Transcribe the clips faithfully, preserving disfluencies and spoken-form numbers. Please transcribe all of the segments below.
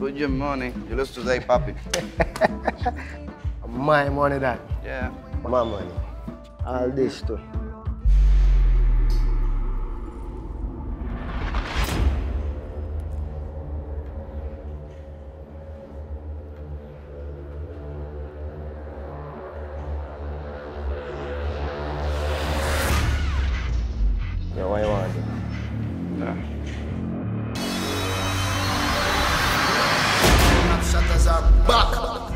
Put your money. You lose today, papi. My money, that. Yeah. My money. All this too. Yeah, what you want? Yeah. Shutters are back.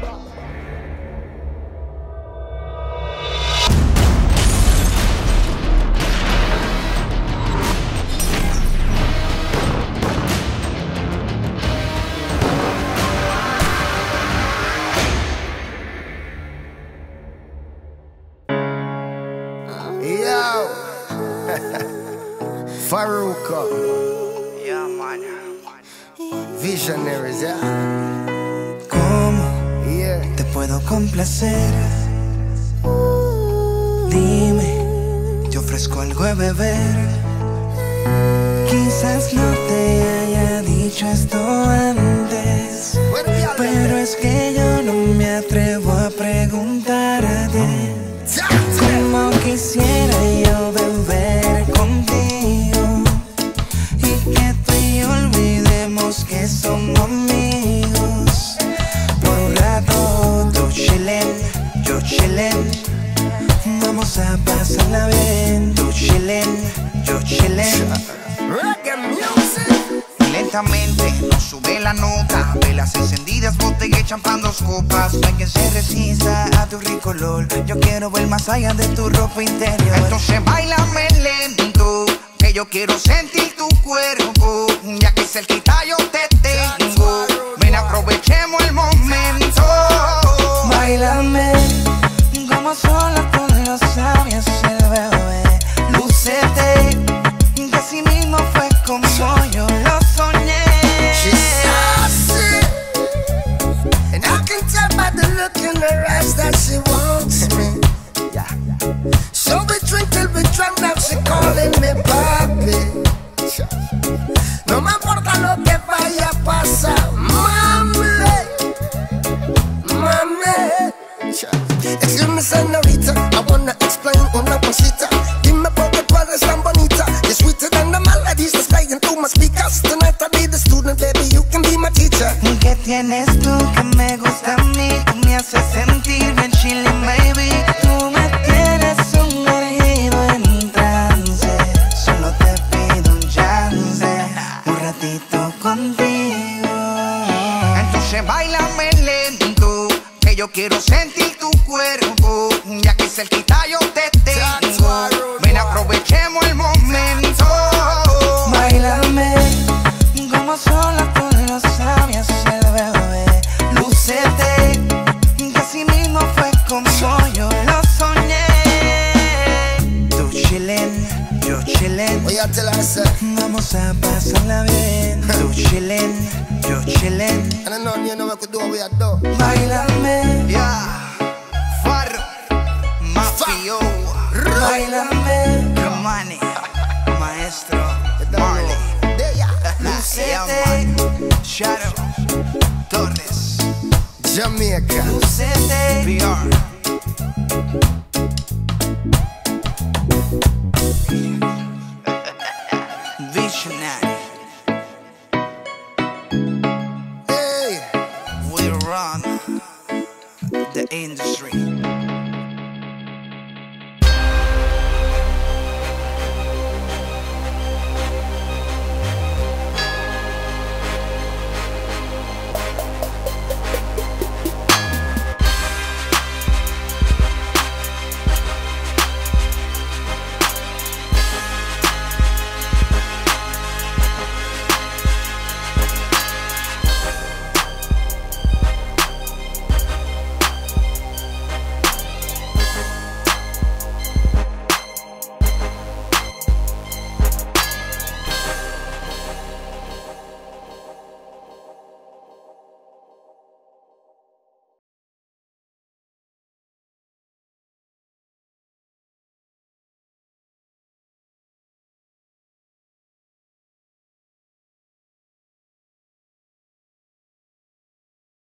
Yo, Faruka. Yeah, man. Visionaries, yeah. ¿Cómo Yeah. te puedo complacer? Dime, te ofrezco algo de beber. Quizás no te haya dicho esto antes, pero es que yo no me atrevo a preguntarte. Como quisiera yo beber contigo y que tú y yo olvidemos que somos amigos. Por un rato tú chillen, yo chillen. Vamos a pasarla bien. Tú chillen, yo chillen. Reggae music. Lentamente nos sube la nota. Velas encendidas, botella y champán, dos copas. No hay quien se resista a tu rico olor. Yo quiero ver más allá de tu ropa interior. Entonces bailame lento, que yo quiero sentir tu cuerpo. Ya que cerquita yo te tengo, ven aprovechemos el momento. Bailame como sola con los sabios el bebé. Lúcete, que así mismo fue como yo lo soñé. She's sassy, and I can tell by the look in her eyes that she wants me. Yeah. So we drink till we drunk, now she calling me papi. No me importa lo que vaya a pasar, mami, mami. Excuse me, señorita, I wanna explain una cosita. Dime por qué tú eres tan bonita. You're sweeter than the melodies that's playing through my speakers. Tonight I'll be the student, baby, you can be my teacher. ¿Qué tienes tú que me gusta a mí? Tú me haces sentir bien chilling, baby. Tú me tienes sumergido en trance. Solo te pido un chance, un ratito contigo. Entonces bailame lento, que yo quiero sentir tu cuerpo. Ya que cerquita yo te tengo, ven aprovechemos el momento. Bailame como sola con los sabios el bebé. Lúcete, que así mismo fue como yo lo soñé. Tú chillen, yo chillen. Oye, te la sé. Vamos a pasarla bien. Tú chillen, yo chillen. And I know you know what we do, we are do. Bailame, yeah. Farro, Mafio. Bailame, Romani, Maestro, Marley. Lúcete, Shadow, Torres, Jamaica. Lúcete, P R.